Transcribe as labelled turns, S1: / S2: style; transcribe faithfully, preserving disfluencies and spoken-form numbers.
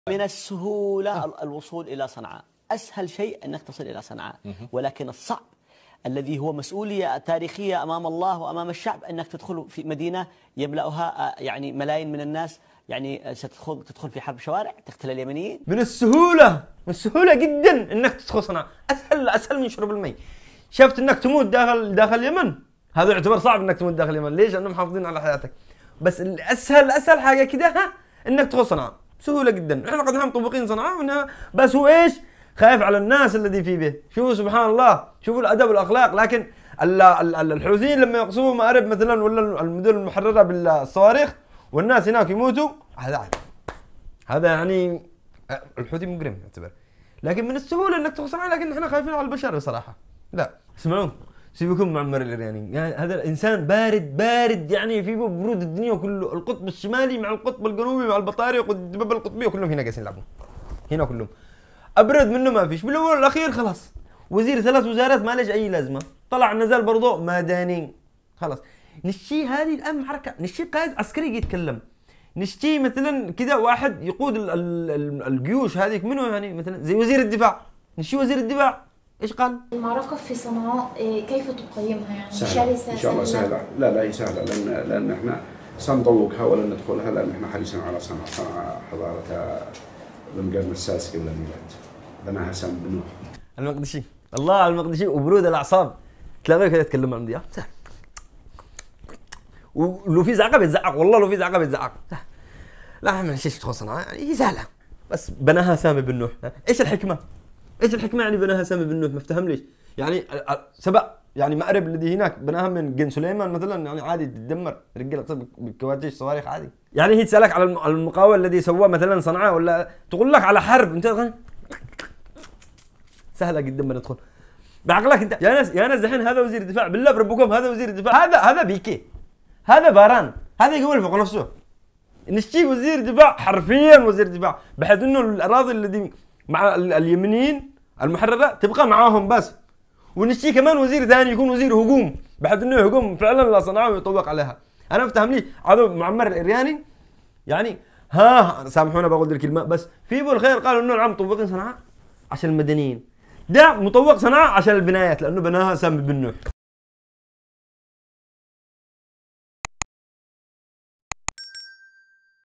S1: من السهولة الوصول إلى صنعاء، أسهل شيء أنك تصل إلى صنعاء، ولكن الصعب الذي هو مسؤولية تاريخية أمام الله وأمام الشعب أنك تدخل في مدينة يملأها يعني ملايين من الناس، يعني ستدخل تدخل في حرب شوارع تقتل اليمنيين.
S2: من السهولة من السهولة جدا أنك تدخل صنعاء، أسهل أسهل من شرب المي. شفت أنك تموت داخل داخل اليمن، هذا يعتبر صعب أنك تموت داخل اليمن، ليش؟ لأنهم محافظين على حياتك. بس الأسهل أسهل حاجة كده ها أنك تدخل صنعاء، سهولة جدا. احنا قد نحن مطبقين صنعاء وإنها بس هو ايش؟ خايف على الناس الذي في به. شوفوا سبحان الله، شوفوا الأدب والأخلاق. لكن الحوثيين لما يقصفوا مآرب مثلا ولا المدن المحررة بالصواريخ والناس هناك يموتوا، هذا عادي. هذا يعني الحوثي مجرم يعتبر. لكن من السهولة انك تدخل صنعاء، لكن احنا خايفين على البشر بصراحة. لا اسمعون، سيبكم معمر الإيراني، يعني هذا الإنسان بارد بارد، يعني في برود الدنيا كله. القطب الشمالي مع القطب الجنوبي مع البطاريق والدبابة القطبية كلهم هنا قاعدين يلعبون. هنا كلهم أبرد منه ما فيش. بالأول والأخير خلاص وزير ثلاث وزارات ما لهش أي لازمة، طلع نزل برضه مدني خلاص. نشتي هذه الآن حركة، نشتي قائد عسكري يتكلم، نشتي مثلا كذا واحد يقود ال ال الجيوش هذيك منه، يعني مثلا زي وزير الدفاع. نشتي وزير الدفاع ايش قال؟
S3: المعركة في صنعاء كيف تقيمها؟ يعني
S4: شرسة؟ ان شاء الله سهلة. لا لا هي سهلة، لأن لأن احنا سنطوقها ولن ندخلها، لأن احنا حريصين على صنعاء. صنعاء حضارة القرن السادس قبل الميلاد، بناها سام بن نوح
S2: المقدشي. الله على المقدشي وبرود الأعصاب. تلاقيه كذا يتكلم عن دياب سهل، ولو في زعقة بيتزعق، والله لو في زعقة بيتزعق. لا احنا ماشيش تدخل صنعاء، يعني هي سهلة بس بناها سامي بن نوح. ايش الحكمة؟ ايش الحكمة يعني بناها سامي بن نوح؟ ما افتهم ليش؟ يعني سبع يعني مأرب الذي هناك بناها من جن سليمان مثلا، يعني عادي تدمر رجال تصيب بالكواتيش صواريخ عادي. يعني هي تسألك على المقاول الذي سواه مثلا صنعاء، ولا تقول لك على حرب انت سهلة جدا ما ندخل بعقلك انت. يا ناس يا ناس دحين هذا وزير الدفاع، بالله بربكم هذا وزير الدفاع، هذا هذا بيكي، هذا باران، هذا يقول فوق نفسه. نشتي وزير دفاع حرفيا وزير دفاع، بحيث انه الاراضي الذي مع اليمنيين المحررة تبقى معاهم بس، ونشتي كمان وزير ثاني يكون وزير هجوم، بحيث انه يهجم فعلا لصنعاء ويطبق عليها. انا افتهم لي هذا معمر الإيراني، يعني ها سامحونا بقول الكلمة، بس في بو الخير قالوا انه نعم مطوقين صنعاء عشان المدنيين، ده مطوق صنعاء عشان البنايات، لانه بناها سامي بن نوح.